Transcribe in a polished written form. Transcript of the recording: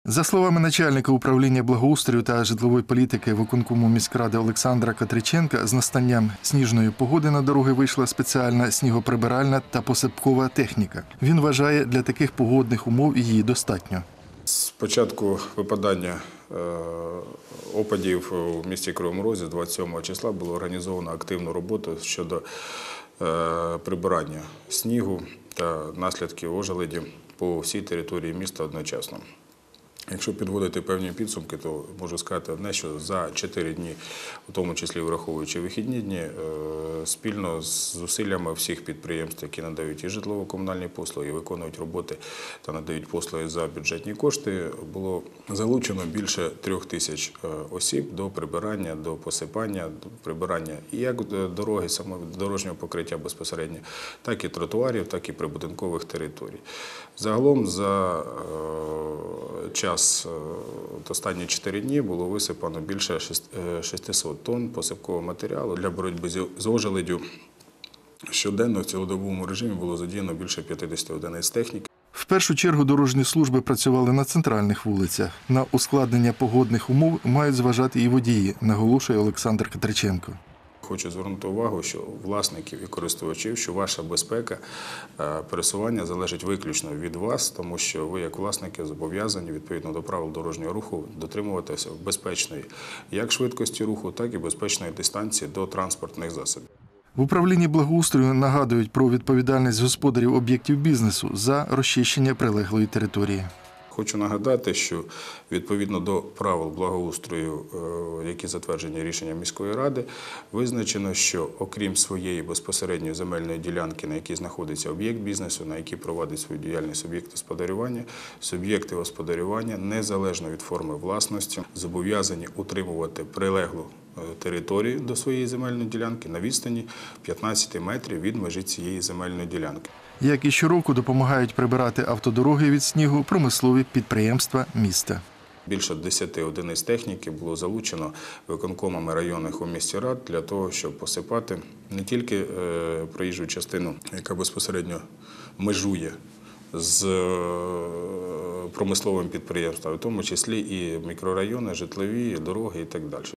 За словами начальника управління благоустрою та житлової політики виконкому міськради Олександра Катриченка, з настанням сніжної погоди на дороги вийшла спеціальна снігоприбиральна та посипкова техніка. Він вважає, для таких погодних умов її достатньо. З початку випадання опадів у місті Кривому Розі 27 числа було організовано активну роботу щодо прибирання снігу та наслідків ожеледів по всій території міста одночасно. Якщо підводити певні підсумки, то можу сказати одне, що за 4 дні, у тому числі враховуючи вихідні дні, спільно з зусиллями всіх підприємств, які надають і житлово-комунальні послуги, і виконують роботи та надають послуги за бюджетні кошти, було залучено більше 3000 осіб до прибирання, до посипання, до прибирання і як дороги, саме дорожнього покриття безпосередньо, так і тротуарів, так і прибудинкових територій. Загалом за час останні 4 дні було висипано більше 600 тонн посипкового матеріалу для боротьби з ожеледдю. Щоденно в цілодобовому режимі було задіяно більше 50 одиниць техніки. В першу чергу дорожні служби працювали на центральних вулицях. На ускладнення погодних умов мають зважати і водії, наголошує Олександр Катриченко. Хочу звернути увагу, що власників і користувачів, що ваша безпека пересування залежить виключно від вас, тому що ви, як власники, зобов'язані відповідно до правил дорожнього руху дотримуватися безпечної як швидкості руху, так і безпечної дистанції до транспортних засобів. В управлінні благоустрою нагадують про відповідальність господарів об'єктів бізнесу за розчищення прилеглої території. Хочу нагадати, що відповідно до правил благоустрою, які затверджені рішенням міської ради, визначено, що окрім своєї безпосередньої земельної ділянки, на якій знаходиться об'єкт бізнесу, на якій проводить свою діяльність суб'єкти господарювання, незалежно від форми власності, зобов'язані утримувати прилеглу територію до своєї земельної ділянки на відстані 15 метрів від межі цієї земельної ділянки. Як і щороку допомагають прибирати автодороги від снігу промислові підприємства міста. Більше 10 одиниць техніки було залучено виконкомами районних у місті рад для того, щоб посипати не тільки проїжджу частину, яка безпосередньо межує з промисловим підприємством, в тому числі і мікрорайони, житлові, дороги і так далі.